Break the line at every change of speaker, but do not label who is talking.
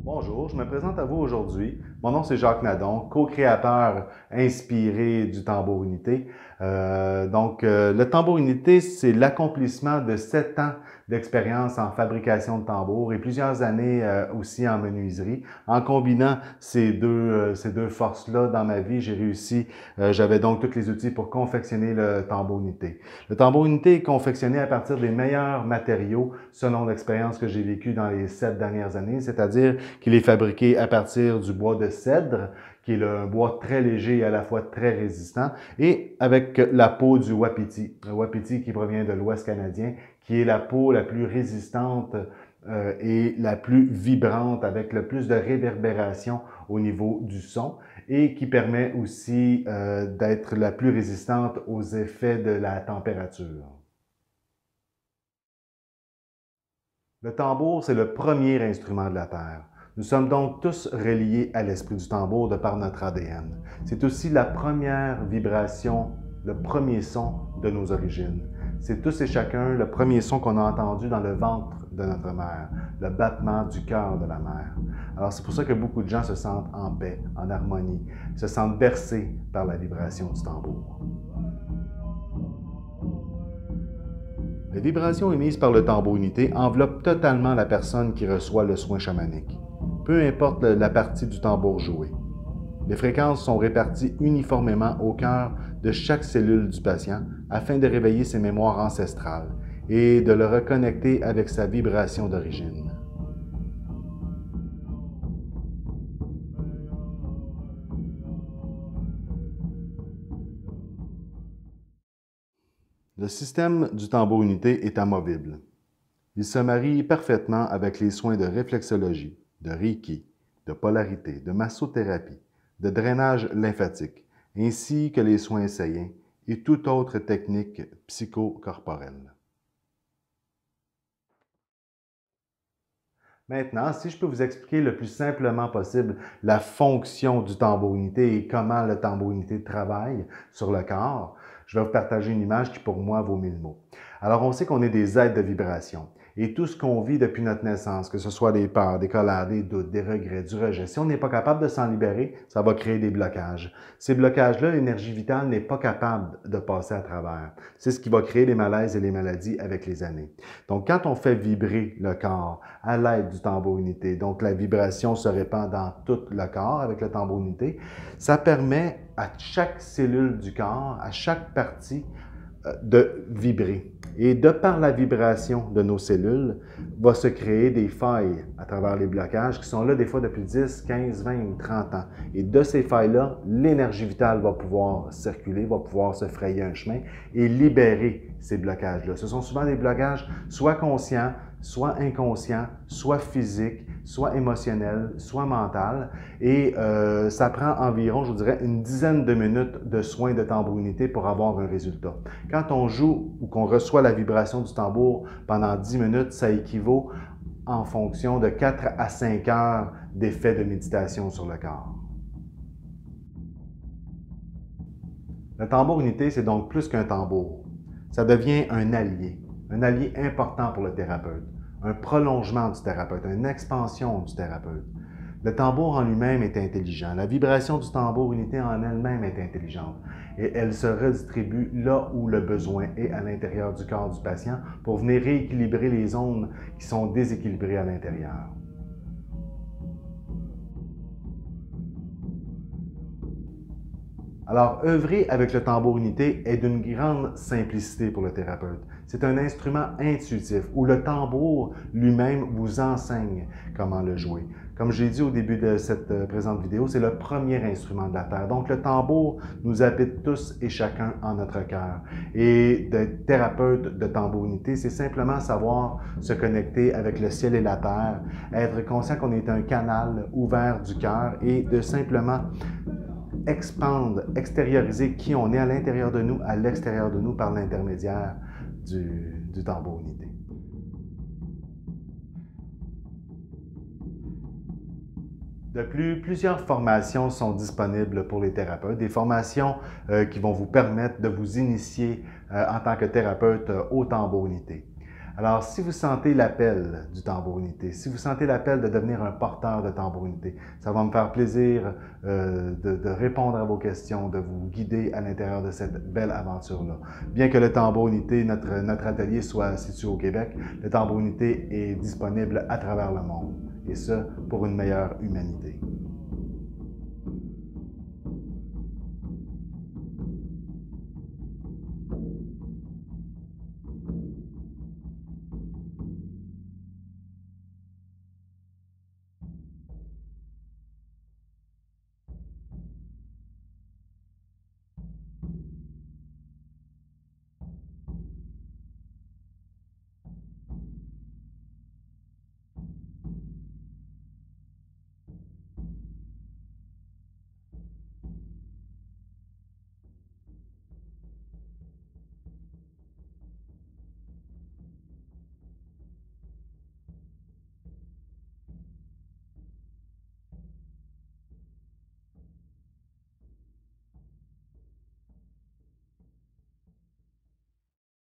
Bonjour, je me présente à vous aujourd'hui. Mon nom c'est Jacques Nadon, co-créateur inspiré du tambour unité. Le tambour unité, c'est l'accomplissement de 7 ans d'expérience en fabrication de tambours et plusieurs années aussi en menuiserie. En combinant ces deux forces-là dans ma vie, j'ai réussi, j'avais donc tous les outils pour confectionner le tambour unité. Le tambour unité est confectionné à partir des meilleurs matériaux selon l'expérience que j'ai vécue dans les 7 dernières années, c'est-à-dire qu'il est fabriqué à partir du bois de cèdre, qui est un bois très léger et à la fois très résistant, et avec la peau du wapiti. Le wapiti qui provient de l'Ouest canadien, qui est la peau la plus résistante et la plus vibrante, avec le plus de réverbération au niveau du son, et qui permet aussi d'être la plus résistante aux effets de la température. Le tambour, c'est le premier instrument de la Terre. Nous sommes donc tous reliés à l'esprit du tambour de par notre ADN. C'est aussi la première vibration, le premier son de nos origines. C'est tous et chacun le premier son qu'on a entendu dans le ventre de notre mère, le battement du cœur de la mère. Alors c'est pour ça que beaucoup de gens se sentent en paix, en harmonie, se sentent bercés par la vibration du tambour. Les vibrations émises par le tambour unité enveloppent totalement la personne qui reçoit le soin chamanique, peu importe la partie du tambour jouée. Les fréquences sont réparties uniformément au cœur de chaque cellule du patient afin de réveiller ses mémoires ancestrales et de le reconnecter avec sa vibration d'origine. Le système du tambour unité est amovible. Il se marie parfaitement avec les soins de réflexologie, de Reiki, de polarité, de massothérapie, de drainage lymphatique, ainsi que les soins essayants et toute autre technique psychocorporelle. Maintenant, si je peux vous expliquer le plus simplement possible la fonction du tambour unité et comment le tambour unité travaille sur le corps, je vais vous partager une image qui pour moi vaut 1000 mots. Alors, on sait qu'on est des êtres de vibration. Et tout ce qu'on vit depuis notre naissance, que ce soit des peurs, des colères, des doutes, des regrets, du rejet, si on n'est pas capable de s'en libérer, ça va créer des blocages. Ces blocages-là, l'énergie vitale n'est pas capable de passer à travers. C'est ce qui va créer les malaises et les maladies avec les années. Donc, quand on fait vibrer le corps à l'aide du tambour unité, donc la vibration se répand dans tout le corps avec le tambour unité, ça permet à chaque cellule du corps, à chaque partie, de vibrer. Et de par la vibration de nos cellules, va se créer des failles à travers les blocages qui sont là des fois depuis 10, 15, 20 ou 30 ans. Et de ces failles-là, l'énergie vitale va pouvoir circuler, va pouvoir se frayer un chemin et libérer ces blocages-là. Ce sont souvent des blocages soit conscients, soit inconscients, soit physiques, soit émotionnels, soit mentaux. Et ça prend environ, je vous dirais, une dizaine de minutes de soins de tambour unité pour avoir un résultat. Quand on joue ou qu'on reçoit la vibration du tambour pendant 10 minutes, ça équivaut en fonction de 4 à 5 heures d'effet de méditation sur le corps. Le tambour unité, c'est donc plus qu'un tambour. Ça devient un allié important pour le thérapeute, un prolongement du thérapeute, une expansion du thérapeute. Le tambour en lui-même est intelligent. La vibration du tambour unité en elle-même est intelligente et elle se redistribue là où le besoin est à l'intérieur du corps du patient pour venir rééquilibrer les zones qui sont déséquilibrées à l'intérieur. Alors, œuvrer avec le tambour unité est d'une grande simplicité pour le thérapeute. C'est un instrument intuitif où le tambour lui-même vous enseigne comment le jouer. Comme j'ai dit au début de cette présente vidéo, c'est le premier instrument de la Terre. Donc, le tambour nous habite tous et chacun en notre cœur. Et d'être thérapeute de tambour unité, c'est simplement savoir se connecter avec le ciel et la terre, être conscient qu'on est un canal ouvert du cœur et de simplement expandre, extérioriser qui on est à l'intérieur de nous, à l'extérieur de nous par l'intermédiaire du tambour unité. De plus, plusieurs formations sont disponibles pour les thérapeutes, des formations qui vont vous permettre de vous initier en tant que thérapeute au tambour unité. Alors, si vous sentez l'appel du Tambour Unité, si vous sentez l'appel de devenir un porteur de Tambour Unité, ça va me faire plaisir de répondre à vos questions, de vous guider à l'intérieur de cette belle aventure-là. Bien que le Tambour Unité, notre atelier soit situé au Québec, le Tambour Unité est disponible à travers le monde, et ce, pour une meilleure humanité.